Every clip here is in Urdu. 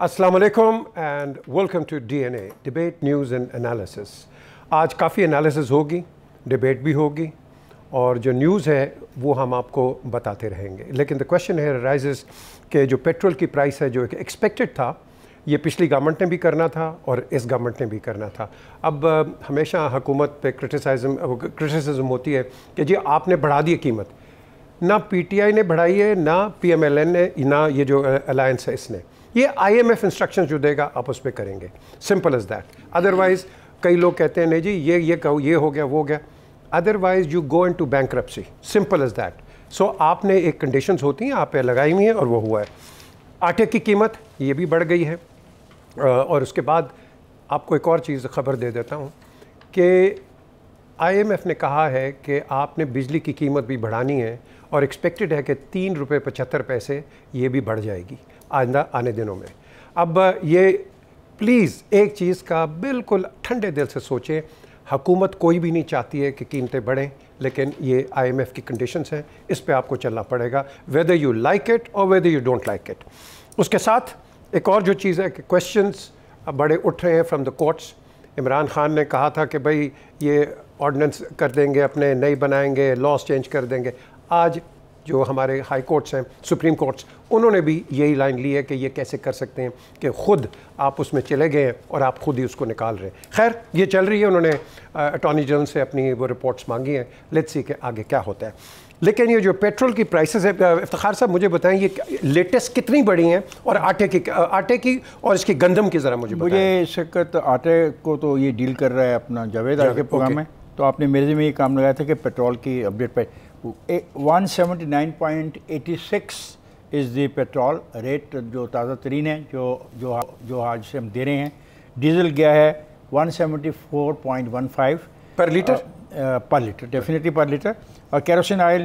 अस्सलाम वालेकुम and welcome to DNA debate news and analysis. आज काफ़ी एनालिसिस होगी, डिबेट भी होगी और जो न्यूज़ है वो हम आपको बताते रहेंगे। लेकिन द क्वेश्चन है राइजेस कि जो पेट्रोल की प्राइस है जो एक्सपेक्टेड था, ये पिछली गवर्नमेंट ने भी करना था और इस गवर्नमेंट ने भी करना था। अब हमेशा हुकूमत पे क्रिटिसिज्म होती है कि जी आपने बढ़ा दी कीमत। ना PTI ने बढ़ाई है, ना PMLN ने, ना ये जो अलायंस है इसने। ये IMF इंस्ट्रक्शन जो देगा आप उस पर करेंगे, सिंपल एज दैट। अदरवाइज़ कई लोग कहते हैं नहीं जी ये कहो, ये हो गया वो हो गया। Otherwise you go into bankruptcy, simple as that. So आपने एक कंडीशंस होती हैं आप पे लगाई हुई हैं और वो हुआ है। आटे की कीमत ये भी बढ़ गई है और उसके बाद आपको एक और चीज़ खबर दे देता हूँ कि IMF ने कहा है कि आपने बिजली की कीमत भी बढ़ानी है और एक्सपेक्टेड है कि ₹3.75 ये भी बढ़ जाएगी आने दिनों में। अब ये प्लीज़ एक चीज़ का बिल्कुल ठंडे दिल से सोचें, हुकूमत कोई भी नहीं चाहती है कि कीमतें बढ़ें, लेकिन ये IMF की कंडीशंस हैं, इस पे आपको चलना पड़ेगा वेदर यू लाइक इट और whether you don't like it. उसके साथ एक और जो चीज़ है कि क्वेश्चंस बड़े उठ रहे हैं from the courts. Imran Khan ने कहा था कि भाई ये ऑर्डिनेंस कर देंगे, अपने नई बनाएंगे, लॉस चेंज कर देंगे। आज जो हमारे हाई कोर्ट्स हैं, सुप्रीम कोर्ट्स, उन्होंने भी यही लाइन ली है कि ये कैसे कर सकते हैं कि ख़ुद आप उसमें चले गए हैं और आप ख़ुद ही उसको निकाल रहे हैं। खैर ये चल रही है, उन्होंने अटॉर्नी जनरल से अपनी वो रिपोर्ट्स मांगी हैं, लेट्स सी कि आगे क्या होता है। लेकिन ये जो पेट्रोल की प्राइसेस है, इफ्तिखार साहब मुझे बताएं ये लेटेस्ट कितनी बढ़ी हैं और आटे की और इसकी गंदम की ज़रा मुझे इस वक्त आटे को तो ये डील कर रहा है अपना जावेद आज के प्रोग्राम में। तो आपने मेरे में ये काम लगाया था कि पेट्रोल की अपडेट पे 179.86 इज़ द पेट्रोल रेट जो ताज़ा तरीन है जो आज से हम दे रहे हैं। डीजल गया है 174.15 per litre, definitely per litre. और kerosene oil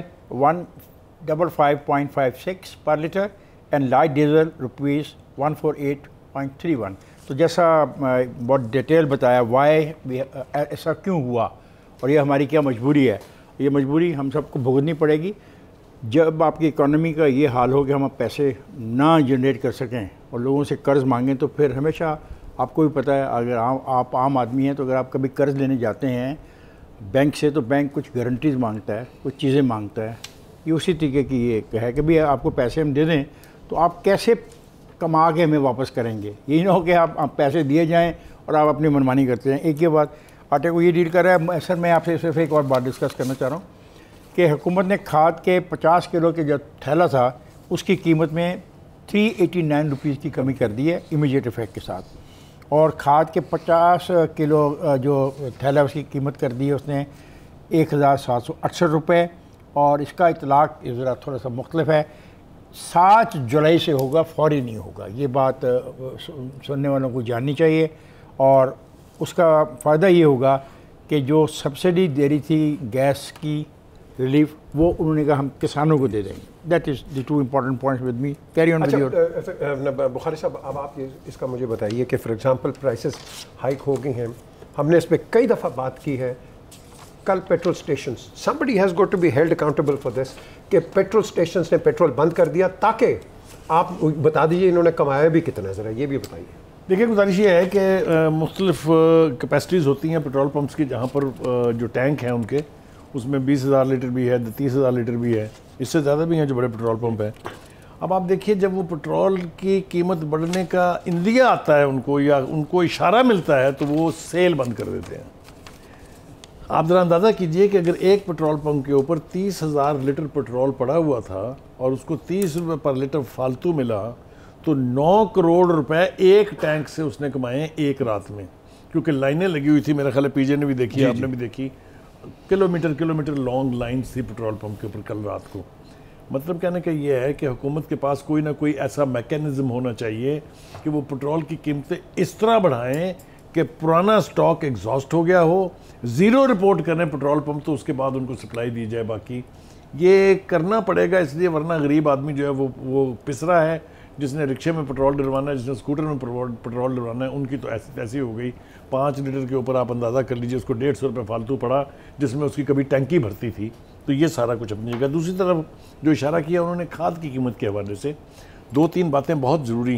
155.56 per litre and light diesel ₹148.31। तो जैसा बहुत डिटेल बताया वाई ऐसा क्यों हुआ और ये हमारी क्या मजबूरी है। ये मजबूरी हम सबको भुगतनी पड़ेगी। जब आपकी इकोनॉमी का ये हाल हो कि हम पैसे ना जनरेट कर सकें और लोगों से कर्ज़ मांगें, तो फिर हमेशा आपको भी पता है अगर आप आम आदमी हैं तो अगर आप कभी कर्ज़ लेने जाते हैं बैंक से तो बैंक कुछ गारंटीज़ मांगता है, कुछ चीज़ें मांगता है। ये उसी तरीके की ये है कि भाई आपको पैसे हम दे दें तो आप कैसे कमा के हमें वापस करेंगे। यही ना हो कि आप पैसे दिए जाएँ और आप अपनी मनमानी करते हैं। एक ये बात आटे को ये डील कर रहा है। सर मैं आपसे सिर्फ एक और बात डिस्कस करना चाह रहा हूँ कि हुकूमत ने खाद के 50 किलो के जो थैला था उसकी कीमत में ₹389 की कमी कर दी है इमीडिएट इफेक्ट के साथ, और खाद के 50 किलो जो थैला उसकी कीमत कर दी है उसने ₹1768। और इसका इतलाक़ ज़रा थोड़ा सा मुख्तलिफ है, 7 जुलाई से होगा, फौरी नहीं होगा। ये बात सुनने वालों को जाननी चाहिए। और उसका फ़ायदा ये होगा कि जो सब्सिडी दे रही थी गैस की रिलीफ, वो उन्होंने कहा हम किसानों को दे देंगे। That is the two important points with me. Carry on with your. Bukhari साहब अब आप इसका मुझे बताइए कि फॉर एग्जांपल प्राइसेस हाइक हो गई हैं, हमने इस पर कई दफ़ा बात की है। कल petrol stations, somebody has got to be held accountable for this, कि पेट्रोल स्टेशंस ने पेट्रोल बंद कर दिया। ताकि आप बता दीजिए इन्होंने कमाया भी कितना, ज़रा ये भी बताइए। देखिए गुजारिश ये है कि मुख्तलिफ कैपेसिटीज़ होती हैं पेट्रोल पंप्स की, जहाँ पर जो टैंक हैं उनके उसमें 20,000 लीटर भी है, 30,000 लीटर भी है, इससे ज़्यादा भी हैं जो बड़े पेट्रोल पंप हैं। अब आप देखिए जब वो पेट्रोल की कीमत बढ़ने का इंदिया आता है उनको या उनको इशारा मिलता है तो वो सेल बंद कर देते हैं। आप ज़रा अंदाज़ा कीजिए कि अगर एक पेट्रोल पंप के ऊपर 30,000 लीटर पेट्रोल पड़ा हुआ था और उसको ₹30 पर लीटर फालतू मिला तो 9 करोड़ रुपए एक टैंक से उसने कमाए एक रात में, क्योंकि लाइनें लगी हुई थी। मेरा ख्याल है पीजे ने भी देखी, आपने भी देखी, किलोमीटर लॉन्ग लाइन्स थी पेट्रोल पंप के ऊपर कल रात को। मतलब कहने का ये है कि हुकूमत के पास कोई ना कोई ऐसा मैकेनिज़्म होना चाहिए कि वो पेट्रोल की कीमतें इस तरह बढ़ाएं कि पुराना स्टॉक एग्जॉस्ट हो गया हो, ज़ीरो रिपोर्ट करें पेट्रोल पंप, तो उसके बाद उनको सप्लाई दी जाए। बाकी ये करना पड़ेगा इसलिए, वरना गरीब आदमी जो है वो पिस रहा है। जिसने रिक्शे में पेट्रोल डलवाना है, जिसने स्कूटर में पेट्रोल डलवाना है, उनकी तो ऐसी तैसी हो गई। 5 लीटर के ऊपर आप अंदाज़ा कर लीजिए उसको ₹150 फालतू पड़ा, जिसमें उसकी कभी टंकी भरती थी। तो ये सारा कुछ अपनी जगह। दूसरी तरफ जो इशारा किया उन्होंने खाद की कीमत के हवाले से, 2-3 बातें बहुत ज़रूरी हैं।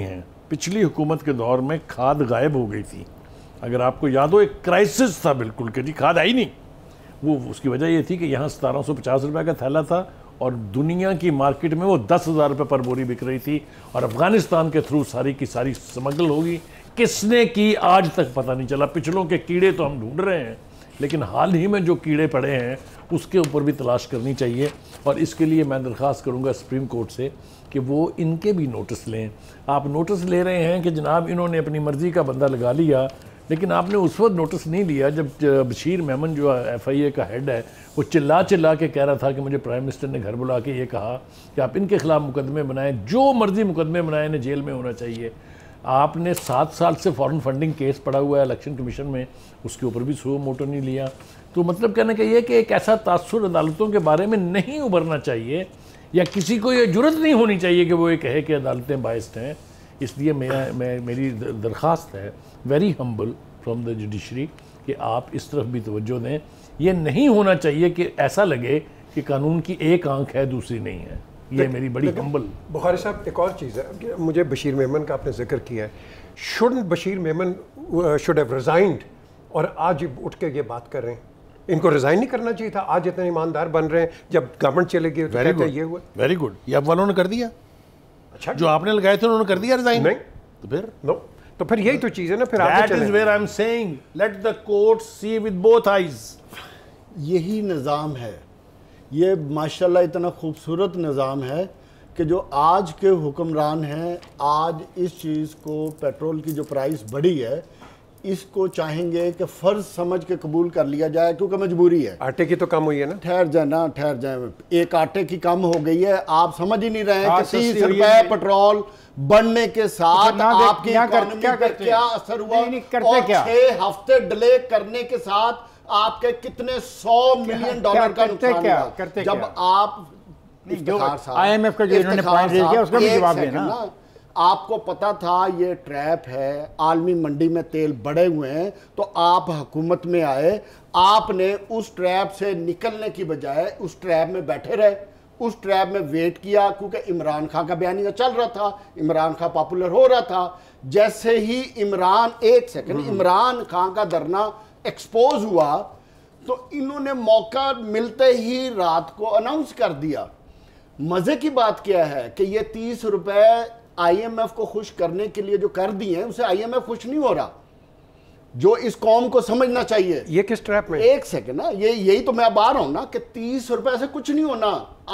پچھلی حکومت کے دور میں کھاد غائب ہو گئی تھی. اگر آپ کو یاد ہو ایک کرائسس تھا بالکل کہ جی کھاد آئی نہیں. وہ اس کی وجہ یہ تھی کہ یہاں 1750 روپے کا تھیلا تھا اور دنیا کی مارکیٹ میں وہ 10,000 روپے پر بوری بک رہی تھی, اور افغانستان کے تھرو ساری کی ساری سمگل ہوگی. کس نے کی آج تک پتہ نہیں چلا. پچھلوں کے کیڑے تو ہم ڈھونڈ رہے ہیں, لیکن حال ہی میں جو کیڑے پڑے ہیں اس کے اوپر بھی تلاش کرنی چاہیے. اور اس کے لیے میں درخواست کروں گا سپریم کورٹ سے کہ وہ ان کے بھی نوٹس لیں. آپ نوٹس لے رہے ہیں کہ جناب انہوں نے اپنی مرضی کا بندہ لگا لیا, لیکن آپ نے اس وقت نوٹس نہیں لیا جب بشیر میمن جو ایف آئی اے کا ہیڈ ہے وہ چلا کے کہہ رہا تھا کہ مجھے پرائم منسٹر نے گھر بلا کے یہ کہا کہ آپ ان کے خلاف مقدمے بنائیں, جو مرضی مقدمے بنائیں, انہیں جیل میں ہونا چاہیے. آپ نے 7 سال سے فورن فنڈنگ کیس پڑا ہوا ہے الیکشن کمیشن میں, اس کے اوپر بھی سو موٹو نہیں لیا. تو مطلب کہنے کا یہ کہ ایک ایسا تاثر عدالتوں کے بارے میں نہیں ابھرنا چاہیے, یا کسی کو یہ جرت نہیں ہونی چاہیے کہ وہ یہ کہے کہ عدالتیں بائسڈ ہیں. اس لیے میری درخواست ہے very humble from the judiciary کہ آپ اس طرف بھی توجہ دیں. یہ نہیں ہونا چاہیے کہ ایسا لگے کہ قانون کی ایک آنکھ ہے دوسری نہیں ہے. یہ میری بڑی ہمبل. بخاری صاحب ایک اور چیز ہے, مجھے بشیر میمن کا آپ نے ذکر کیا ہے. Shouldn't Bashir Memon should have resigned, اور آج اٹھ کے یہ بات کر رہے ہیں. ان کو ریزائن نہیں کرنا چاہیے تھا. آج اتنے ایماندار بن رہے ہیں, جب گورنمنٹ چلے گی یہ ہوا. Very good. یہ اب والوں نے کر دیا. اچھا, جو آپ نے لگائے تھے انہوں نے کر دیا ریزائن. نہیں تو پھر نو, تو پھر یہی تو چیز ہے نا. پھر That is where I'm saying let the court see with both eyes. یہی نظام ہے. یہ ماشاءاللہ اتنا خوبصورت نظام ہے کہ جو آج کے حکمران ہیں, آج اس چیز کو پیٹرول کی جو پرائس بڑھی ہے اس کو چاہیں گے کہ فرض سمجھ کے قبول کر لیا جائے کیونکہ مجبوری ہے. آٹے کی تو کم ہوئی ہے نا. ٹھہر جائیں. ایک آٹے کی کم ہو گئی ہے. آپ سمجھ ہی نہیں رہے ہیں کہ 30 روپے پٹرول بڑھنے کے ساتھ آپ کی اکانومی پر کیا اثر ہوا, اور 6 ہفتے ڈیلے کرنے کے ساتھ آپ کے کتنے $100 ملین کا نقصان ہوا. جب آپ آئی ایم ایف کا جو انہوں نے پوائنٹ ریز کیا اس کا بھی جواب دینا. آپ کو پتا تھا یہ ٹریپ ہے, عالمی منڈی میں تیل بڑھے ہوئے ہیں, تو آپ حکومت میں آئے, آپ نے اس ٹریپ سے نکلنے کی بجائے اس ٹریپ میں بیٹھے رہے, اس ٹریپ میں ویٹ کیا, کیونکہ عمران خان کا بیانیہ چل رہا تھا, عمران خان پاپولر ہو رہا تھا. جیسے ہی عمران خان کا دھرنا ایکسپوز ہوا تو انہوں نے موقع ملتے ہی رات کو اناؤنس کر دیا. مزے کی بات کیا ہے کہ یہ 30 روپے آئی ایم ایف کو خوش کرنے کے لیے جو کر دی ہیں اسے آئی ایم ایف خوش نہیں ہو رہا, جو اس قوم کو سمجھنا چاہیے. یہ کس ٹریپ میں؟ ایک سیکنڈ نا, یہی تو میں اب آ رہا ہوں نا کہ 30 روپے سے کچھ نہیں ہونا.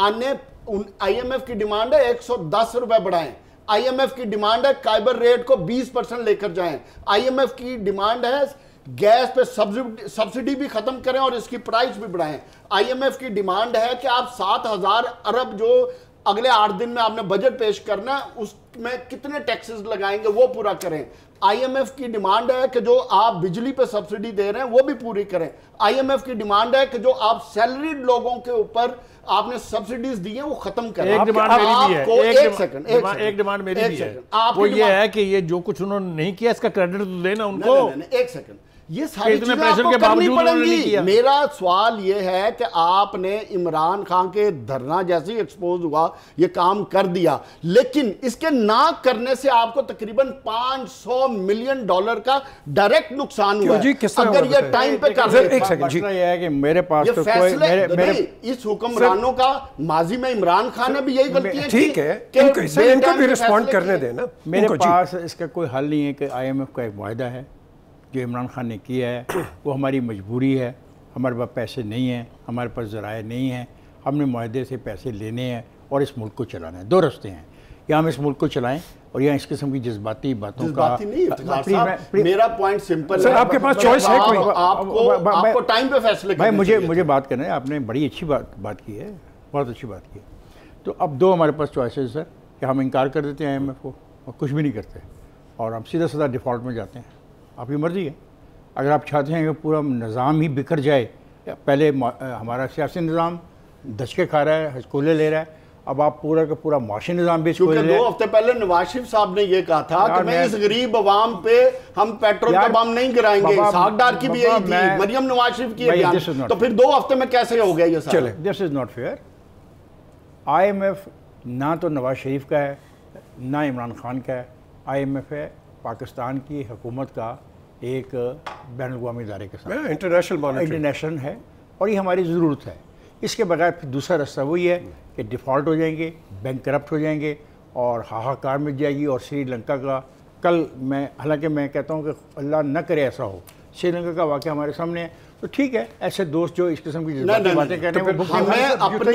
آئی ایم ایف کی ڈیمانڈ ہے 110 روپے بڑھائیں. آئی ایم ایف کی ڈیمانڈ ہے کائبر ریٹ کو 20% لے کر جائیں. آئی ایم ایف کی ڈیمانڈ ہے گیس پہ سبسڈی بھی ختم کریں اور اس کی پرائس بھی بڑھائیں. آئی ایم ایف کی ڈیمانڈ ہے کہ آپ 7,000 ارب جو اگلے 8 دن میں آپ نے بجٹ پیش کرنا ہے اس میں کتنے ٹیکسز لگائیں گے وہ پورا کریں. آئی ایم ایف کی ڈیمانڈ ہے کہ جو آپ بجلی پہ سبسڈی دے رہے ہیں وہ بھی پوری کریں. آئی ایم ایف کی ڈیمانڈ ہے کہ جو آپ سیلریڈ لوگوں کے اوپر آپ نے سبسڈیز دی ہیں وہ ختم کریں. ایک ڈیمانڈ میری بھی ہے, ایک ڈیمانڈ میری بھی ہے, وہ یہ ہے کہ یہ جو کچھ انہوں نے نہیں کیا اس کا کریڈٹ تو دینا ان کو. ایک سیکنڈ, یہ ساری چیزیں آپ کو کرنی پڑیں گی. میرا سوال یہ ہے کہ آپ نے عمران خان کے دھرنا جیسے ہی ایکسپوز ہوا یہ کام کر دیا, لیکن اس کے نہ کرنے سے آپ کو تقریباً $500 ملین کا ڈائریکٹ نقصان ہوا ہے. اگر یہ ٹائم پہ کر ایک سیکنڈ, یہ ہے کہ میرے پاس تو کوئی اس حکمرانوں کا ماضی میں عمران خان نے بھی یہی غلطیاں کی. ٹھیک ہے, ان کو بھی رسپونڈ کرنے دینا. میرے پاس اس کا کوئی حل نہیں ہے کہ آئی ایم ایف کا ایک معاہدہ ہے جو عمران خان نے کیا ہے, وہ ہماری مجبوری ہے. ہمارے پاس پیسے نہیں ہیں, ہمارے پاس ذرائع نہیں ہیں, ہم نے معاہدے سے پیسے لینے ہیں اور اس ملک کو چلانا ہے. 2 راستے ہیں, یا ہم اس ملک کو چلائیں اور یا اس قسم کی جذباتی باتوں کا. میرا پوائنٹ سمپل ہے, آپ کے پاس چوائس ہے کوئی, آپ کو ٹائم پہ فیصلے بھائی مجھے بات کرنا ہے. آپ نے بڑی اچھی بات کی ہے, بہت اچھی بات کی ہے. تو اب 2 ہمارے پاس چوائسز سر, کہ ہم انکار کر دیتے ہیں آئی ایم ایف کو اور کچھ بھی نہیں کرتے, اور ہم سیدھا سیدھا ڈیفالٹ میں جاتے ہیں. آپ کی مرضی ہے. اگر آپ چاہتے ہیں کہ پورا نظام ہی بکھر جائے, پہلے ہمارا سیاسی نظام دھچکے کھا رہا ہے, ہچکولے لے رہا ہے, اب آپ پورا کا پورا معاشی نظام بھی کیونکہ 2 ہفتے پہلے نواز شریف صاحب نے یہ کہا تھا کہ میں اس غریب عوام پہ ہم پیٹرول کا بم نہیں گرائیں گے. اسحاق ڈار کی بھی یہی تھی, مریم نواز شریف کی بیان. تو پھر 2 ہفتے میں کیسے ہو گیا یہ سارا؟ چلے, this is not fair. I M F نہ تو نواز شریف کا ہے, نہ عمران خان کا ہے, IMF ہے پاکستان کی حکومت کا ایک بین الاقوامی ادارے کے ساتھ انٹرنیشنل ہے اور یہ ہماری ضرورت ہے. اس کے بغیر پھر دوسرا راستہ وہی ہے کہ ڈیفالٹ ہو جائیں گے, بینک کرپٹ ہو جائیں گے اور ہاہاکار مچ جائے گی. اور سری لنکا کا کل حالانکہ میں کہتا ہوں کہ اللہ نہ کرے ایسا ہو, سری لنکا کا واقعہ ہمارے سامنے ہے, تو ٹھیک ہے ایسے دوست جو اس قسم کی باتیں کہہ رہے ہیں ہمیں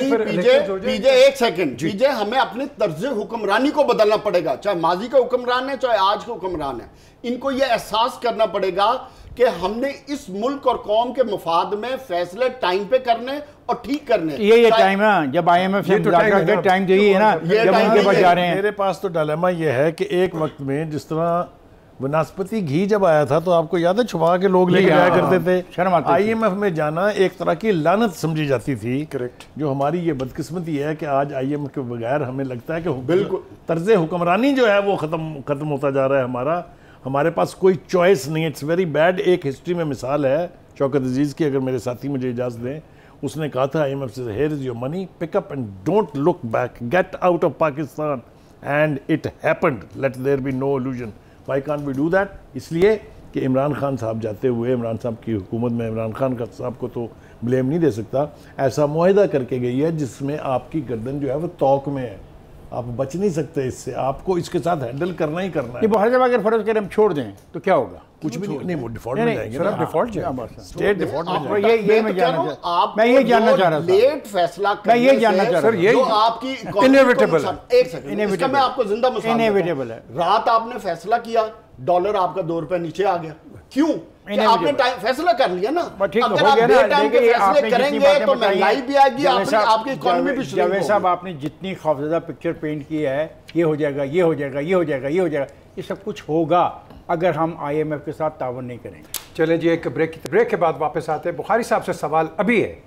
اپنی پیجے ایک سیکنڈ پیجے ہمیں اپنی طرز حکمرانی کو بدلنا پڑے گا, چاہے ماضی کا حکمران ہے چاہے آج کا حکمران ہے. ان کو یہ احساس کرنا پڑے گا کہ ہم نے اس ملک اور قوم کے مفاد میں فیصلے ٹائم پہ کرنے اور ٹھیک کرنے. یہ ٹائم ہے جب IMF سے ٹائم چاہیے نا, جب ان کے پاس جا رہے ہیں. میرے پاس تو ڈائلیما یہ ہے کہ ایک وقت میں جس طرح بناسپتی گھی جب آیا تھا تو آپ کو یاد ہے چھپا کے لوگ لے کے جایا کرتے تھے. IMF میں جانا ایک طرح کی لعنت سمجھی جاتی تھی. کریکٹ. جو ہماری یہ بدقسمتی ہے کہ آج IMF کے بغیر ہمیں لگتا ہے کہ بالکل طرز حکمرانی جو ہے وہ ختم ہوتا جا رہا ہے. ہمارے پاس کوئی چوائس نہیں ہے. It's very bad. ایک ہسٹری میں مثال ہے شوکت عزیز کی, اگر میرے ساتھی مجھے اجازت دیں. اس نے کہا تھا IMF سے here is your money, pick up and don't look back, get out of Pakistan, and it happened. Let there be no illusion. Why can't we do that? اس لیے کہ عمران خان صاحب جاتے ہوئے, عمران صاحب کی حکومت میں عمران خان صاحب کو تو بلیم نہیں دے سکتا, ایسا معاہدہ کر کے گئی ہے جس میں آپ کی گردن جو ہے وہ توق میں ہے. آپ بچ نہیں سکتے اس سے, آپ کو اس کے ساتھ ہینڈل کرنا ہی کرنا ہے. یہ بہت جب اگر فرض کریں ہم چھوڑ دیں تو کیا ہوگا؟ کچھ بھی نہیں, وہ ڈیفالٹ میں جائیں گے. ڈیفالٹ اسٹیٹ ڈیفالٹ میں جائیں گے. میں یہ جاننا چاہ رہا تھا, لیٹ فیصلہ میں یہ جاننا چاہ رہا ہوں جو آپ کی انیویٹیبل ہے. ایک سیکنڈ اس کا میں آپ کو زندہ مثال انیویٹیبل ہے. رات آپ نے فیصلہ کیا, ڈالر آپ کا 2 روپے نیچے آ گیا. کیوں؟ کہ آپ نے فیصلہ کر لیا نا. اگر آپ بے ٹائم کے فیصلے کریں گے تو مہنگائی بھی آئے گی, آپ کی اکانومی بھی شرنک ہوگی. جاوید صاحب آپ نے جتنی خوفزدہ پکچر پینٹ کی ہے, یہ ہو جائے گا, یہ ہو جائے گا, یہ ہو جائے گا, یہ ہو جائے گا, یہ سب کچھ ہوگا اگر ہم IMF کے ساتھ تعاون نہیں کریں گے. چلیں جی ایک بریک کے بعد واپس آتے ہیں. بخاری صاحب سے سوال ابھی ہے,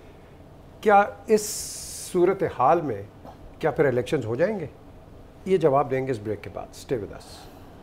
کیا اس صورتحال میں کیا پھر الیکشنز ہو جائیں گے؟ یہ جواب دیں گے اس بریک کے بعد. Stay with us.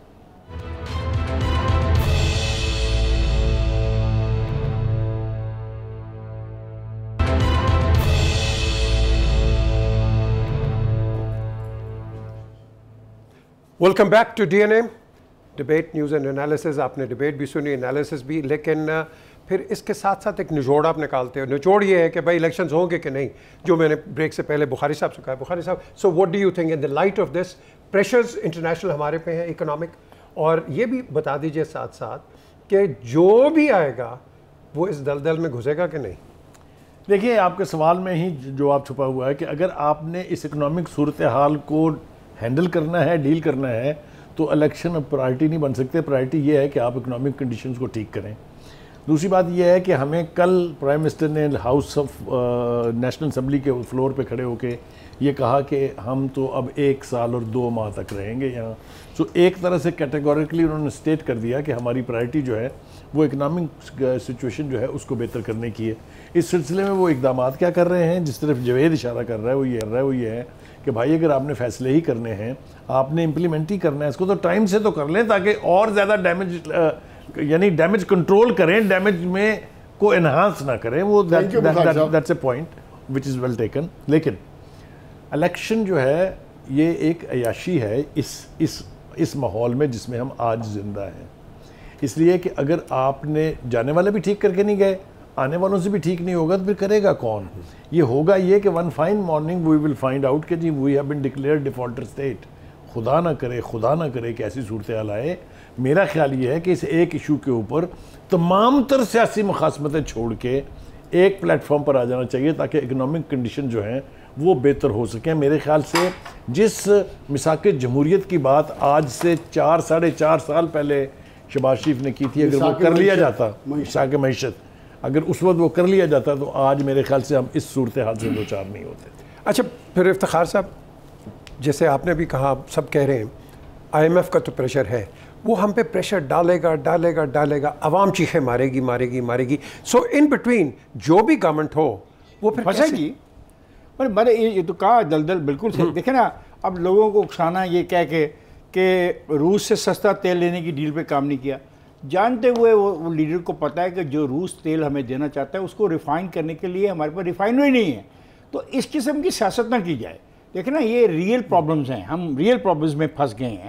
Welcome back to DNA debate news and analysis. آپ نے ڈبیٹ بھی سنی, انالیسز بھی, لیکن پھر اس کے ساتھ ساتھ ایک نچوڑ آپ نکالتے ہو. نچوڑ یہ ہے کہ بھائی الیکشنز ہوں گے کہ نہیں, جو میں نے بریک سے پہلے بخاری صاحب سے کہا. بخاری صاحب, so what do you think in the light of this pressures international ہمارے پہ ہیں اکنامک, اور یہ بھی بتا دیجئے ساتھ ساتھ کہ جو بھی آئے گا وہ اس دلدل میں گھسے گا کہ نہیں؟ دیکھیے آپ کے سوال میں ہی جواب چھپا ہوا ہے کہ اگر آپ نے اس اکنامک صورتحال کو ہینڈل کرنا ہے, ڈیل کرنا ہے, تو الیکشن اب پرائرٹی نہیں بن سکتے. پرائرٹی یہ ہے کہ آپ اکنامک کنڈیشنز کو ٹھیک کریں. دوسری بات یہ ہے کہ ہمیں کل پرائم منسٹر نے ہاؤس آف نیشنل اسمبلی کے فلور پہ کھڑے ہو کے یہ کہا کہ ہم تو اب 1 سال اور 2 ماہ تک رہیں گے یہاں. سو ایک طرح سے کیٹیگوریکلی انہوں نے سٹیٹ کر دیا کہ ہماری پرائرٹی جو ہے وہ اکنامک سچویشن جو ہے اس کو بہتر کرنے کی ہے. اس سلسلے میں وہ اقدامات کیا کر رہے ہیں, جس طرف جوید اشارہ کر رہا ہے وہ یہ ہے کہ بھائی اگر آپ نے فیصلے ہی کرنے ہیں, آپ نے امپلیمنٹ ہی کرنا ہے اس کو, تو ٹائم سے تو کر لیں تاکہ اور زیادہ ڈیمیج یعنی ڈیمیج کنٹرول کریں, ڈیمیج میں کو انہانس نہ کریں. وہ that's a point which is well taken. لیکن الیکشن جو ہے یہ ایک عیاشی ہے اس ماحول میں جس میں ہم آج زندہ ہیں. اس لیے کہ اگر آپ نے جانے والے بھی ٹھیک کر کے نہیں گئے, آنے والوں سے بھی ٹھیک نہیں ہوگا, تو پھر کرے گا کون؟ یہ ہوگا یہ کہ one fine morning we will find out کہ جی we have been declared defaulter state. خدا نہ کرے کہ ایسی صورتحال آئے. میرا خیال یہ ہے کہ اس ایک ایشو کے اوپر تمام تر سیاسی مخاصمتیں چھوڑ کے ایک پلیٹ فارم پر آ جانا چاہیے تاکہ اکنامک کنڈیشن جو ہیں وہ بہتر ہو سکیں. میرے خیال سے جس میثاق جمہوریت کی بات آج سے 4-4.5 سال پہلے شہباز شریف نے کی تھی, اگر وہ کر لیا جاتا, میثاق معیشت, اگر اس وقت وہ کر لیا جاتا تو آج میرے خیال سے ہم اس صورتحال سے دوچار نہیں ہوتے. اچھا پھر افتخار صاحب, جیسے آپ نے بھی کہا, سب کہہ رہے ہیں IMF کا تو پریشر ہے, وہ ہم پہ پریشر ڈالے گا, عوام چیخیں مارے گی. سو ان بٹوین جو بھی گورنمنٹ ہو وہ پھر پھنسے گی. میں یہ تو کہا دلدل بالکل صحیح. دیکھیں نا, اب لوگوں کو اکسانا یہ کہہ کے کہ روس سے سستا تیل لینے کی ڈیل پہ کام نہیں کیا, جانتے ہوئے وہ لیڈر کو پتہ ہے کہ جو روس تیل ہمیں دینا چاہتا ہے اس کو ریفائن کرنے کے لیے ہمارے پاس ریفائنری نہیں ہے. تو اس قسم کی سیاست نہ کی جائے. دیکھیں نا, یہ ریئل پرابلمز ہیں, ہم ریئل پرابلمز میں پھنس گئے ہیں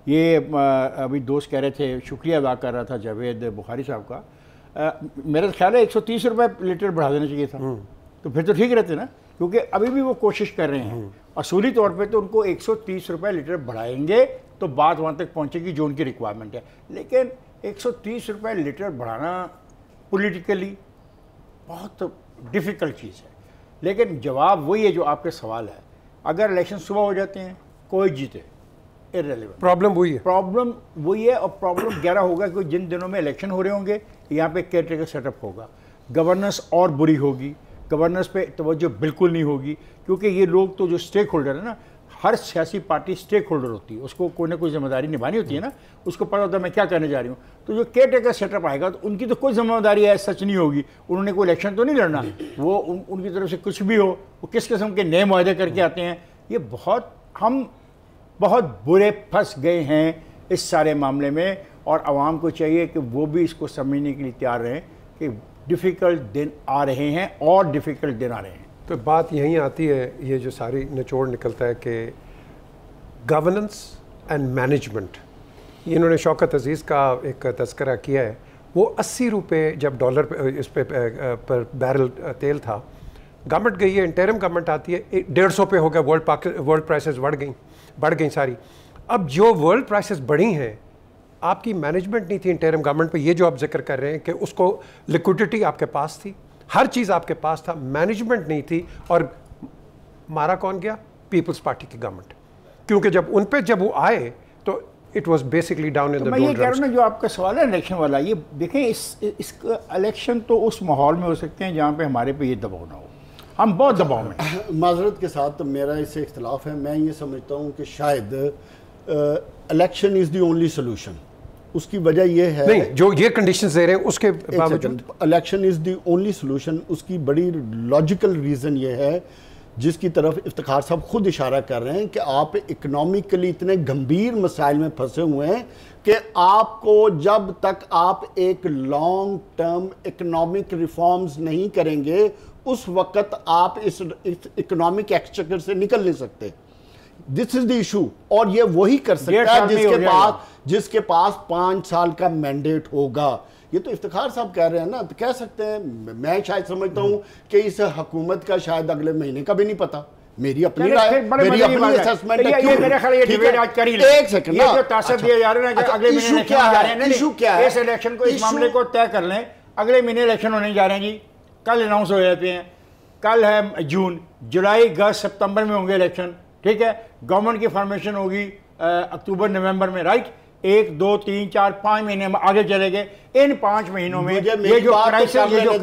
یہ ابھی دوست کہہ رہے تھے، شکریہ ادا کر رہا تھا جاوید بخاری صاحب کا، میرا خیال ہے 130 روپے لیٹر بڑھا دینا چاہیے تھا، تو پھر تو ٹھیک رہتے نا، کیونکہ ابھی بھی وہ کوشش کر رہے ہیں اصولی طور پہ تو ان کو 130 روپے لیٹر بڑھائیں گے تو بات وہاں تک پہنچے گی جو ان کی ریکوائرمنٹ ہے، لیکن 130 روپے لیٹر بڑھانا پولیٹیکلی بہت ڈیفیکلٹ چیز ہے۔ لیکن جواب وہی ہے جو آپ کے سوال ہے، اگر الیکشن صبح ہو جاتے ہیں کوئی جیتے، irrelevant، پرابلم وہی ہے، پرابلم وہی ہے، اور پرابلم گہرا ہوگا کہ جن دنوں میں الیکشن ہو رہے ہوں گے یہاں پہ کیئر ٹیکر سیٹ اپ ہوگا، گورننس اور بری ہوگی، گورننس پہ توجہ بالکل نہیں ہوگی، کیونکہ یہ لوگ تو جو سٹیک ہولڈر ہے نا، ہر سیاسی پارٹی سٹیک ہولڈر ہوتی ہے، اس کو کوئی نہ کوئی ذمہ داری نبھانی ہوتی ہے نا، اس کو پتہ ہوتا ہے میں کیا کرنے جا رہی ہوں، تو جو کیئر ٹیکر سیٹ اپ آئے گا تو ان کی تو کوئی ذمہ داری ہے سچ نہیں ہوگی، انہوں نے کوئی الیکشن تو نہیں لڑنا، وہ ان کی طرف سے کچھ بھی ہو، وہ کس قسم کے نئے معاہدے کر کے آتے ہیں، یہ ہم بہت برے پھنس گئے ہیں اس سارے معاملے میں، اور عوام کو چاہیے کہ وہ بھی اس کو سمجھنے کے لیے تیار رہیں کہ ڈیفیکلٹ دن آ رہے ہیں اور ڈیفیکلٹ دن آ رہے ہیں۔ تو بات یہیں آتی ہے، یہ جو ساری نچوڑ نکلتا ہے کہ گورننس اینڈ مینجمنٹ، یہ انہوں نے شوکت عزیز کا ایک تذکرہ کیا ہے، وہ 80 روپے جب ڈالر اس پہ پر بیرل تیل تھا، گورنمنٹ گئی ہے، انٹرم گورنمنٹ آتی ہے، 150 پہ ہو گیا، ورلڈ پرائسز بڑھ گئیں ساری۔ اب جو ورلڈ پرائسز بڑھی ہیں، آپ کی مینجمنٹ نہیں تھی انٹرم گورنمنٹ پہ، یہ جو آپ ذکر کر رہے ہیں کہ اس کو لیکوڈیٹی آپ کے پاس تھی، ہر چیز آپ کے پاس تھا، مینجمنٹ نہیں تھی، اور مارا کون گیا؟ پیپلز پارٹی کی گورنمنٹ، کیونکہ جب وہ آئے تو it was basically down in the میں یہ کہہ رہا ہوں نا، جو آپ کا سوال ہے الیکشن والا، یہ دیکھیں اس کا الیکشن تو اس ماحول میں ہو سکتے ہیں جہاں پہ ہمارے پہ یہ دباؤ نہ ہو، ہم بہت دباؤ میں۔ معذرت کے ساتھ میرا اس سے اختلاف ہے، میں یہ سمجھتا ہوں کہ شاید election is the only solution, اس کی وجہ یہ ہے نہیں جو یہ کنڈیشنز دے رہے ہیں اس کے باوجود election is the only solution, اس کی بڑی لاجیکل ریزن یہ ہے جس کی طرف افتخار صاحب خود اشارہ کر رہے ہیں کہ آپ اکنامیکلی اتنے گمبھیر مسائل میں پھنسے ہوئے ہیں کہ آپ کو جب تک آپ ایک لانگ ٹرم اکنامک ریفارمز نہیں کریں گے اس وقت آپ اس اکنامک ایکسچیکر سے نکل نہیں سکتے۔ دس از دی ایشو، اور یہ وہی کر سکتا ہے جس کے پاس 5 سال کا مینڈیٹ ہوگا۔ یہ تو افتخار صاحب کہہ رہے ہیں نا، تو کہہ سکتے ہیں، میں شاید سمجھتا ہوں کہ اس حکومت کا شاید اگلے مہینے کا بھی نہیں پتا، میری اپنی رائے، میری اپنی اسیسمنٹ ہے۔ یہ میرے خیال یہ ڈیبیٹ آج کر ہی لیں، ایک سیکنڈ، یہ جو تاثر دیا جا رہا ہے کہ اگلے مہینے الیکشن جا رہے ہیں، ایشو کیا ہے؟ اس الیکشن کو، اس معاملے کو طے کر لیں، اگلے مہینے الیکشن ہونے جا رہے ہیں جی، کل اناؤنس ہو جاتے ہیں، کل ہے جون، جولائی، اگست، سپتمبر میں ہوں گے الیکشن، ٹھیک ہے، گورنمنٹ کی فارمیشن ہوگی اکتوبر نومبر میں، رائٹ، 1 2 3 4 5 مہینے میں آگے چلے گئے، ان 5 مہینوں میں یہ جو کرائسس ہے، یہ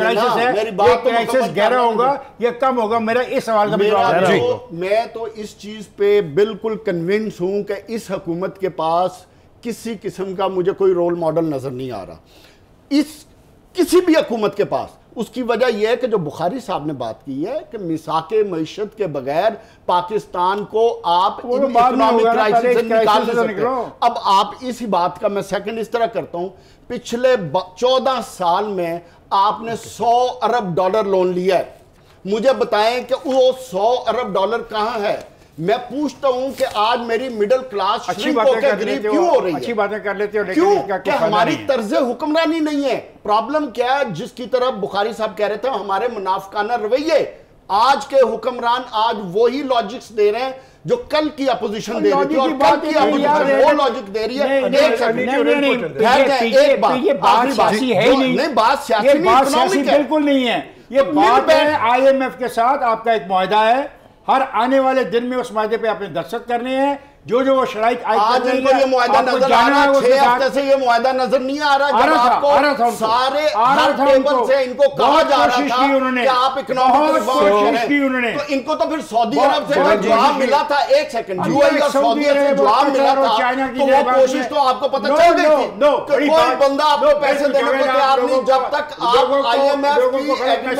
کرائسس گہرا ہوگا یا کم ہوگا؟ میرا اس سوال کا جواب ہے۔ میں تو اس چیز پہ بالکل کنونس ہوں کہ اس حکومت کے پاس کسی قسم کا مجھے کوئی رول ماڈل نظر نہیں آ رہا، اس کسی بھی حکومت کے پاس۔ اس کی وجہ یہ ہے کہ جو بخاری صاحب نے بات کی ہے کہ میثاق معیشت کے بغیر پاکستان کو آپ اکنامک کرائسس سے نکال نہیں سکتے۔ اب آپ اسی بات کا میں سیکنڈ اس طرح کرتا ہوں، پچھلے 14 سال میں آپ نے $100 ارب لون لیا ہے، مجھے بتائیں کہ وہ $100 ارب کہاں ہے؟ میں پوچھتا ہوں کہ آج میری مڈل کلاس شرنک ہو کے غریب کیوں ہو رہی ہے؟ اچھی باتیں کر لیتے ہو، کیوں کہ ہماری طرز حکمرانی نہیں ہے۔ پرابلم کیا ہے جس کی طرف بخاری صاحب کہہ رہے تھے ہمارے منافقانہ رویے، آج کے حکمران آج وہی لاجکس دے رہے ہیں جو کل کی اپوزیشن دے رہی تھی، اور کل کی اپوزیشن وہ لاجک دے رہی ہے۔ ایک سیکنڈ، ایک بات، یہ بات سیاسی ہے ہی نہیں، بات سیاسی نہیں، بات سیاسی بالکل نہیں ہے، یہ بات ہے IMF کے ساتھ آپ کا ایک معاہدہ ہے، ہر آنے والے دن میں اس معاہدے پہ آپ نے دستخط کرنے ہیں، جو وہ شرائط آج ان کو یہ معاہدہ نظر آ رہا ہے، 6 ہفتے سے یہ معاہدہ نظر نہیں آ رہا، جب آپ کو سارے ہر ٹیبل سے ان کو کہا جا رہا تھا کہ آپ اکنامک ریفارم کریں، تو ان کو تو پھر سعودی عرب سے جواب ملا تھا۔ ایک سیکنڈ، UAE اور سعودی عرب سے جواب ملا تھا، تو وہ کوشش تو آپ کو پتہ چل گئی تھی کہ کوئی بندہ آپ کو پیسے دینے کو تیار نہیں جب تک آپ IMF کی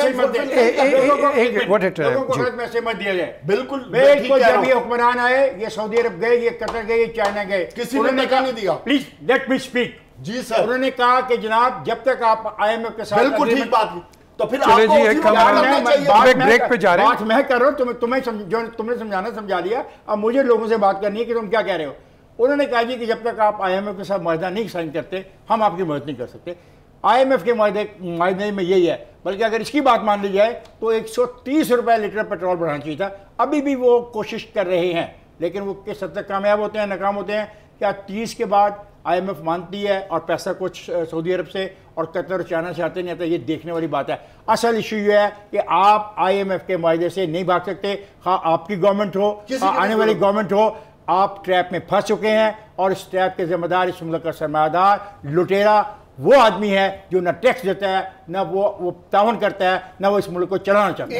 پیسے مت دیا جائے۔ بالکل جب یہ حکمران آئے، یہ سعودی عرب گئے، یہ قطر گئے، یہ چائنا گئے، کسی نے ٹکا نہیں دیا۔ Please let me speak. جی سر، انہوں نے کہا کہ جناب جب تک آپ IMF کے ساتھ بالکل ٹھیک بات، تو پھر چلے جی ایک بریک پہ جا رہے ہیں، بات میں کر رہا ہوں، تمہیں تم نے سمجھانا سمجھا دیا، اب مجھے لوگوں سے بات کرنی ہے کہ تم کیا کہہ رہے ہو۔ انہوں نے کہا جی کہ جب تک آپ IMF کے ساتھ معاہدہ نہیں سائن کرتے ہم آپ کی مدد نہیں کر سکتے. IMF کے معاہدے میں یہی ہے. بلکہ اگر اس کی بات مان لی جائے تو 130 روپے لیٹر پیٹرول بڑھانا چاہیے تھا. ابھی بھی وہ کوشش کر رہے ہیں لیکن وہ کس حد تک کامیاب ہوتے ہیں ناکام ہوتے ہیں. کیا 30 کے بعد IMF مانتی ہے اور پیسہ کچھ سعودی عرب سے اور قطر اور چائنا سے آتے نہیں آتا؟ یہ دیکھنے والی بات ہے. اصل ایشو یہ ہے کہ آپ IMF کے معاہدے سے نہیں بھاگ سکتے. خواہ آپ کی گورنمنٹ ہو خواہ آنے والی گورنمنٹ ہو, آپ ٹریپ میں پھنس چکے ہیں. اور اس ٹریپ کے ذمہ دار اس ملک کا سرمایہ دار لٹیرا وہ آدمی ہے جو نہ ٹیکس دیتا ہے نہ وہ تعاون کرتا ہے نہ وہ اس ملک کو چلانا چاہتا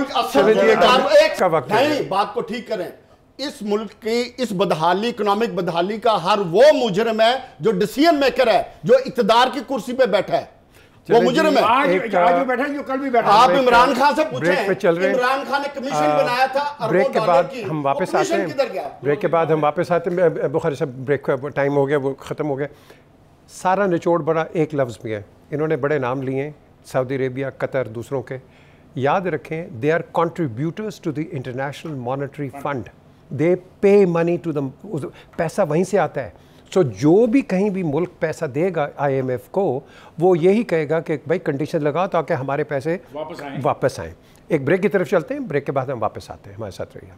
ہے. بات کو ٹھیک کریں. اس ملک کی اس بدحالی اکنامک بدحالی کا ہر وہ مجرم ہے جو ڈیسیژن میکر ہے, جو اقتدار کی کرسی پہ بیٹھا ہے, وہ مجرم ہے. آج جو بیٹھا ہے جو کل بھی بیٹھا. آپ عمران خان سے پوچھیں, عمران خان نے کمیشن بنایا تھا بریک کے بعد ہم واپس آتے ہیں. بریک کے بعد ہم واپس آتے ہیں. بخاری صاحب بریک کا ٹائم ہو گیا, وہ ختم ہو گیا. سارا نچوڑ بڑا ایک لفظ میں ہے. انہوں نے بڑے نام لیے ہیں, سعودی عربیہ, قطر, دوسروں کے. یاد رکھیں they are contributors to the international monetary fund. They pay money to them, پیسہ وہیں سے آتا ہے. سو جو بھی کہیں بھی ملک پیسہ دے گا IMF کو, وہ یہی کہے گا کہ بھائی کنڈیشن لگاؤ تاکہ ہمارے پیسے واپس آئیں. ایک بریک کی طرف چلتے ہیں, بریک کے بعد ہم واپس آتے ہیں. ہمارے ساتھ رہیے.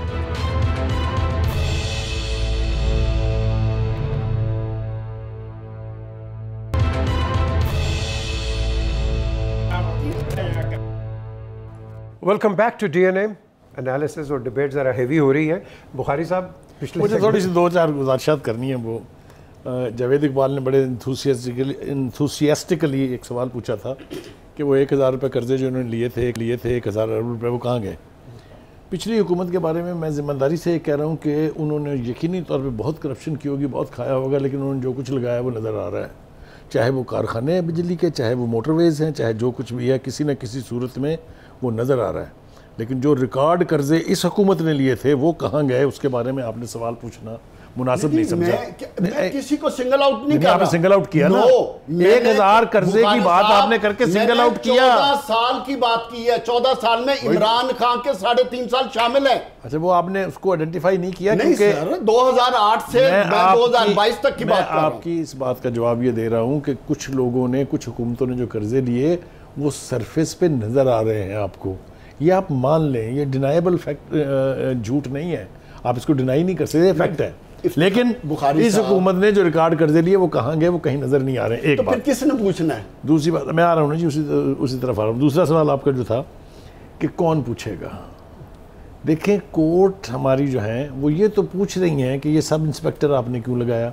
Welcome back to DNA. Analysis اور ڈبیٹ ذرا ہیوی ہو رہی ہے. بخاری صاحب پچھلے مجھے تھوڑی سی 2-4 گزارشات کرنی ہیں. وہ جاوید اقبال نے بڑے انتھوسیاسٹکلی ایک سوال پوچھا تھا کہ وہ 1000 روپے قرضے جو انہوں نے لیے تھے 1000 ارب روپے وہ کہاں گئے. پچھلی حکومت کے بارے میں ذمہ داری سے کہہ رہا ہوں کہ انہوں نے یقینی طور پہ بہت کرپشن کی ہوگی, بہت کھایا ہوگا, لیکن انہوں نے جو کچھ لگایا وہ نظر آ رہا ہے. چاہے وہ کارخانے ہیں بجلی کے, چاہے وہ موٹر ویز ہیں, چاہے جو کچھ بھی ہے, کسی نہ کسی صورت میں وہ نظر آ رہا ہے. لیکن جو ریکارڈ قرضے اس حکومت نے لیے تھے وہ کہاں گئے, اس کے بارے میں آپ نے سوال پوچھنا مناسب نہیں سمجھا. میں کسی کو سنگل آؤٹ نہیں کر رہا. آپ نے سنگل آؤٹ کیا نا, 1000 قرضے کی بات آپ نے کر کے سنگل آؤٹ کیا. 14 سال کی بات کی ہے. 14 سال میں عمران خان کے 3.5 سال شامل ہیں. اچھا, وہ آپ نے اس کو آئیڈینٹیفائی نہیں کیا؟ نہیں سر, 2008 سے 2022 تک کی بات کر رہا ہوں. آپ کی اس بات کا جواب یہ دے رہا ہوں کہ کچھ لوگوں نے, کچھ حکومتوں نے جو قرضے لیے وہ سرفیس پہ نظر آ رہے ہیں آپ کو. یہ آپ مان لیں, یہ ڈینائیبل فیکٹ جھوٹ نہیں ہے, آپ اس کو ڈینائی نہیں کر سکتے, یہ فیکٹ ہے. لیکن اس حکومت نے جو ریکارڈ قرضے لیے وہ کہاں گئے, وہ کہیں نظر نہیں آ رہے ہیں. ایک تو پھر کس نے پوچھنا ہے؟ دوسری بات میں آ رہا ہوں نا جی, اسی طرف آ رہا ہوں. دوسرا سوال آپ کا جو تھا کہ کون پوچھے گا. دیکھیں کورٹ ہماری جو ہیں وہ یہ تو پوچھ رہی ہیں کہ یہ سب انسپیکٹر آپ نے کیوں لگایا,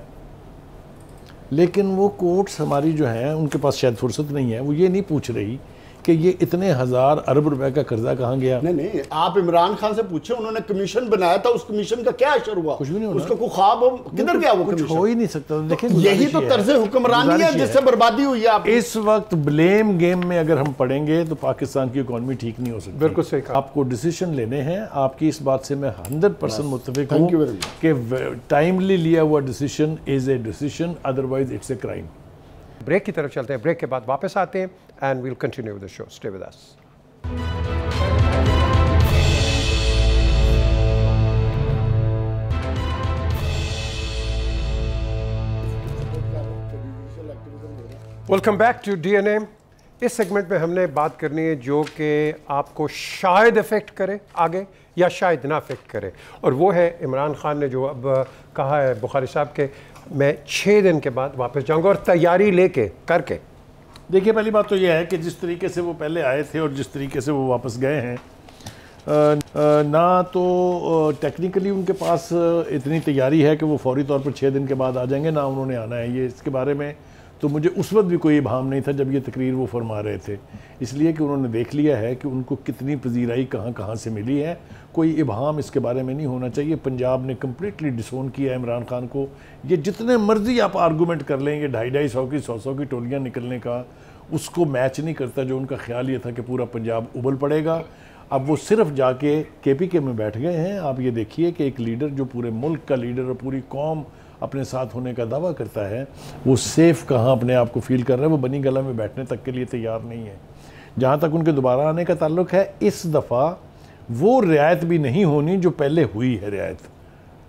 لیکن وہ کورٹس ہماری جو ہیں ان کے پاس شاید فرصت نہیں ہے, وہ یہ نہیں پوچھ رہی کہ یہ اتنے 1000 ارب روپے کا قرضہ کہاں گیا. نہیں, آپ عمران خان سے پوچھیں, انہوں نے کمیشن بنایا تھا, اس کمیشن کا کیا اثر ہوا؟ کچھ بھی نہیں ہونا. اس کا کوئی خواب کدھر گیا وہ کمیشن؟ کچھ ہو ہی نہیں سکتا. دیکھیں یہی تو طرز حکمرانی ہے جس سے بربادی ہوئی ہے. آپ اس وقت بلیم گیم میں اگر ہم پڑیں گے تو پاکستان کی اکانومی ٹھیک نہیں ہو سکتی. بالکل صحیح کہا. آپ کو ڈیسیشن لینے ہیں, آپ کی اس بات سے میں 100% متفق ہوں کہ ٹائملی لیا ہوا decision is a decision, otherwise it's a crime. Break کی طرف چلتے ہیں, بریک کے بعد واپس آتے ہیں and we'll continue with the show. Stay with us. Welcome back to DNA. اس سیگمنٹ میں ہم نے بات کرنی ہے جو کہ آپ کو شاید افیکٹ کرے آگے یا شاید نہ افیکٹ کرے, اور وہ ہے عمران خان نے جو اب کہا ہے بخاری صاحب کے میں 6 دن کے بعد واپس جاؤں گا, اور تیاری لے کے کر کے. دیکھیے پہلی بات تو یہ ہے کہ جس طریقے سے وہ پہلے آئے تھے اور جس طریقے سے وہ واپس گئے ہیں, نہ تو ٹیکنیکلی ان کے پاس اتنی تیاری ہے کہ وہ فوری طور پر 6 دن کے بعد آ جائیں گے, نہ انہوں نے آنا ہے. یہ اس کے بارے میں تو مجھے اس وقت بھی کوئی ابہام نہیں تھا جب یہ تقریر وہ فرما رہے تھے, اس لیے کہ انہوں نے دیکھ لیا ہے کہ ان کو کتنی پذیرائی کہاں سے ملی ہے. کوئی ابہام اس کے بارے میں نہیں ہونا چاہیے. پنجاب نے کمپلیٹلی ڈسون کیا ہے عمران خان کو. یہ جتنے مرضی آپ آرگومنٹ کر لیں گے, 250 کی 100 کی ٹولیاں نکلنے کا, اس کو میچ نہیں کرتا جو ان کا خیال یہ تھا کہ پورا پنجاب ابل پڑے گا. اب وہ صرف جا کے KPK میں بیٹھ گئے ہیں. آپ یہ دیکھیے کہ ایک لیڈر جو پورے ملک کا لیڈر اور پوری قوم اپنے ساتھ ہونے کا دعویٰ کرتا ہے, وہ سیف کہاں اپنے آپ کو فیل کر رہا ہے, وہ بنی گلا میں بیٹھنے تک کے لیے تیار نہیں ہے. جہاں تک ان کے دوبارہ آنے کا تعلق ہے, اس دفعہ وہ رعایت بھی نہیں ہونی جو پہلے ہوئی ہے رعایت.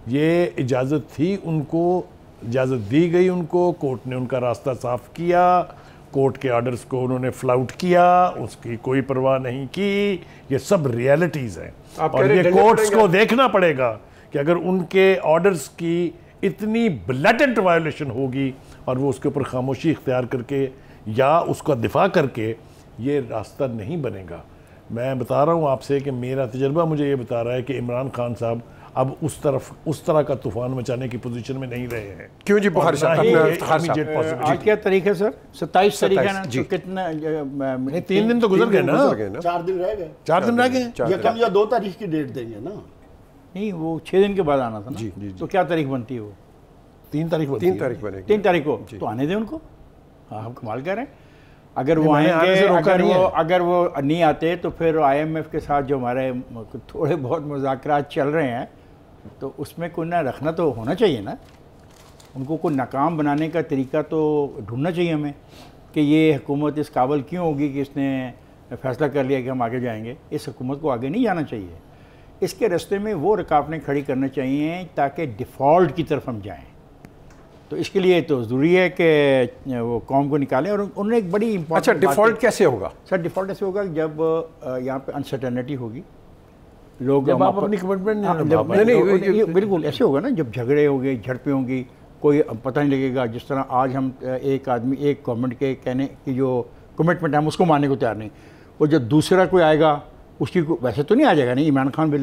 یہ اجازت تھی ان کو، اجازت دی گئی ان کو، کورٹ نے ان کا راستہ صاف کیا، کورٹ کے آرڈرز کو انہوں نے فلاؤٹ کیا، اس کی کوئی پرواہ نہیں کی. یہ سب ریالٹیز ہیں اور یہ کورٹس کو دیکھنا پڑے گا کہ اگر ان کے آرڈرز کی اتنی بلیٹنٹ وائلیشن ہوگی اور وہ اس کے اوپر خاموشی اختیار کر کے یا اس کا دفاع کر کے، یہ راستہ نہیں بنے گا. میں بتا رہا ہوں آپ سے کہ میرا تجربہ مجھے یہ بتا رہا ہے کہ عمران خان صاحب اب اس طرح کا طوفان مچانے کی پوزیشن میں نہیں رہے ہیں. کیوں جی بخاری صاحب؟ آج کیا تاریخ ہے سر؟ 27 تاریخ ہے نا؟ تو کتنا 3 دن تو گزر گئے نا، 4 دن رہ گئے. 4 دن رہ گئے. یہ کم یا 2 تاریخ کی ڈیٹ دیں گے نا؟ نہیں، وہ 6 دن کے بعد آنا تھا نا. تو کیا تاریخ بنتی ہے وہ؟ 3 تاریخ بنے گی. 3 تاریخ کو تو آنے دیں ان کو. ہاں، ہم کمال کر رہے ہیں. اگر وہ آئیں گے، اگر وہ نہیں آتے تو پھر IMF کے ساتھ جو ہمارے تھوڑے بہت مذاکرات چل رہے ہیں تو اس میں کوئی نہ رکھنا تو ہونا چاہیے نا. ان کو کوئی ناکام بنانے کا طریقہ تو ڈھونڈنا چاہیے ہمیں کہ یہ حکومت اس قابل کیوں ہوگی کہ اس نے فیصلہ کر لیا کہ ہم آگے جائیں گے. اس حکومت کو آگے نہیں جانا چاہیے. اس کے راستے میں وہ رکاوٹیں کھڑی کرنا چاہیے تاکہ ڈیفالٹ کی طرف ہم جائیں. تو اس کے لیے تو ضروری ہے کہ وہ قوم کو نکالیں. اور انہوں نے ایک بڑی اچھا، ڈیفالٹ کیسے ہوگا سر؟ ڈیفالٹ ایسے ہوگا جب یہاں پہ انسرٹنٹی ہوگی، لوگ جب آپ اپنی کمٹمنٹ بالکل ایسے ہوگا نا، جب جھگڑے ہوں گے، جھڑپیں ہوں گی، کوئی پتہ نہیں لگے گا. جس طرح آج ہم ایک آدمی ایک گورنمنٹ کے کہنے کی جو کمٹمنٹ ہے ہم اس کو ماننے کو تیار نہیں. وہ جب دوسرا کوئی آئے گا اس کی ویسے تو نہیں آ جائے گا. نہیں، Imran Khan will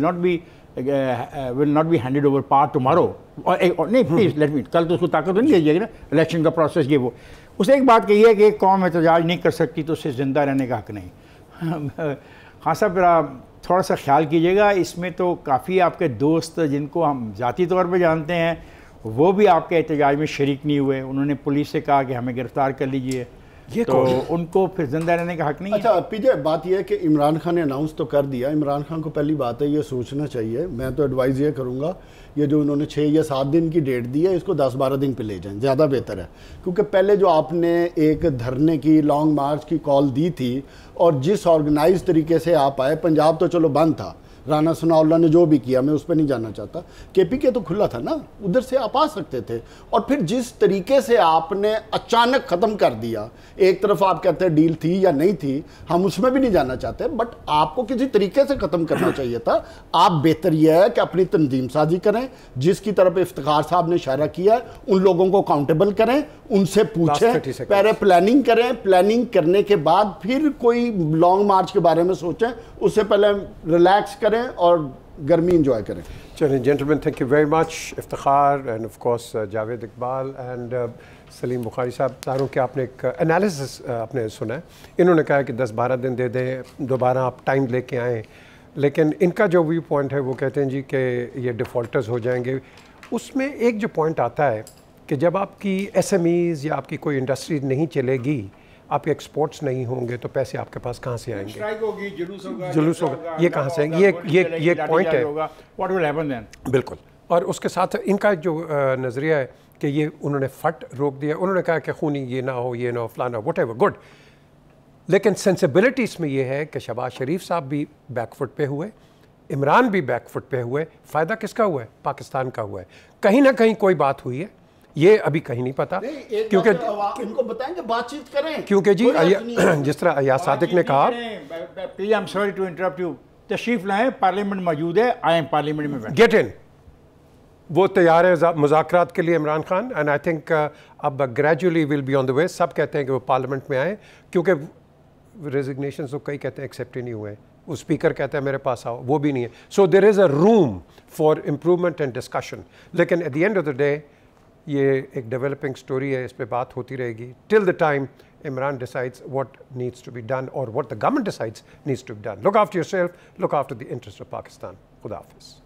not be handed over پار ٹمارو. نہیں پلیز لیٹ می، کل تو اس کو طاقت تو نہیں دی جائے گی نا. الیکشن کا پروسیس یہ وہ. اس نے ایک بات کہی ہے کہ ایک قوم احتجاج نہیں کر سکتی تو اسے زندہ رہنے کا حق نہیں. ہاں صاحب، تھوڑا سا خیال کیجیے گا. اس میں تو کافی آپ کے دوست جن کو ہم ذاتی طور پہ جانتے ہیں وہ بھی آپ کے احتجاج میں شریک نہیں ہوئے. انہوں نے پولیس سے کہا کہ ہمیں گرفتار کر لیجئے. تو ان کو پھر زندہ رہنے کا حق نہیں ہے. اچھا پی جے، بات یہ ہے کہ عمران خان نے اناؤنس تو کر دیا. عمران خان کو پہلی بات ہے یہ سوچنا چاہیے. میں تو ایڈوائز یہ کروں گا، یہ جو انہوں نے 6 یا 7 دن کی ڈیٹ دی ہے اس کو 10-12 دن پہ لے جائیں، زیادہ بہتر ہے. کیونکہ پہلے جو آپ نے ایک دھرنے کی، لانگ مارچ کی کال دی تھی اور جس آرگنائز طریقے سے آپ آئے، پنجاب تو چلو بند تھا، رانا ثناء اللہ نے جو بھی کیا میں اس پہ نہیں جاننا چاہتا. KP کے تو کھلا تھا نا، ادھر سے آپ آ سکتے تھے. اور پھر جس طریقے سے آپ نے اچانک ختم کر دیا، ایک طرف آپ کہتے ہیں ڈیل تھی یا نہیں تھی، ہم اس میں بھی نہیں جاننا چاہتے، بٹ آپ کو کسی طریقے سے ختم کرنا چاہیے تھا. آپ بہتر یہ ہے کہ اپنی تنظیم سازی کریں، جس کی طرف افتخار صاحب نے اشارہ کیا ہے ان لوگوں کو اکاؤنٹیبل کریں، ان سے پوچھیں، پہلے پلاننگ کریں. پلاننگ کرنے کے بعد پھر کوئی لانگ مارچ کے بارے میں سوچیں. اس سے پہلے ریلیکس کریں اور گرمی انجوائے کریں. چلیں gentleman, thank you very much. Iftikhar and of course Javed Iqbal and Saleem Bukhari صاحب، تاروں کہ آپ نے ایک انالیسس آپ نے سنا ہے. انہوں نے کہا کہ 10-12 دن دے دیں، دوبارہ آپ ٹائم لے کے آئیں. لیکن ان کا جو ویو پوائنٹ ہے وہ کہتے ہیں جی کہ یہ ڈیفالٹرز ہو جائیں گے. اس میں ایک جو پوائنٹ آتا ہے کہ جب آپ کی SMEs یا آپ کی کوئی انڈسٹری نہیں چلے گی، آپ کے ایکسپورٹس نہیں ہوں گے تو پیسے آپ کے پاس کہاں سے آئیں گے؟ اسٹرائک ہوگی، جلوس ہوگا، یہ کہاں سے آئیں گے؟ یہ پوائنٹ ہے. What will happen then؟ بالکل. اور اس کے ساتھ ان کا جو نظریہ ہے کہ یہ انہوں نے فٹ روک دیا. انہوں نے کہا کہ خونی یہ نہ ہو، یہ نہ ہو، فلانا وٹ ایور، گڈ. لیکن سینسیبلٹی اس میں یہ ہے کہ شہباز شریف صاحب بھی بیک فٹ پہ ہوئے، عمران بھی بیک فٹ پہ ہوئے. فائدہ کس کا ہوا ہے؟ پاکستان کا ہوا ہے. کہیں نہ کہیں کوئی بات ہوئی ہے، یہ ابھی کہیں نہیں پتا. کیونکہ ان کو بتائیں کہ بات چیت کریں. کیونکہ جی جس طرح ایاز صادق نے کہا، I'm sorry to interrupt you، تشریف لائیں، پارلیمنٹ موجود ہے، آئیں پارلیمنٹ میں گیٹ ان. وہ تیار ہے مذاکرات کے لیے Imran Khan. And I think اب gradually will be on the way. سب کہتے ہیں کہ وہ پارلیمنٹ میں آئیں، کیونکہ ریزگنیشنز تو کئی کہتے ہیں ایکسیپٹ ہی نہیں ہوئے. وہ اسپیکر کہتا ہے میرے پاس آؤ، وہ بھی نہیں ہے. So there is a room for improvement and discussion. لیکن at the end of the day یہ ایک ڈیولپنگ سٹوری ہے، اس پہ بات ہوتی رہے گی till the time Imran decides what needs to be done or what the government decides needs to be done. Look after yourself, look after the interests of Pakistan. Khuda Hafiz.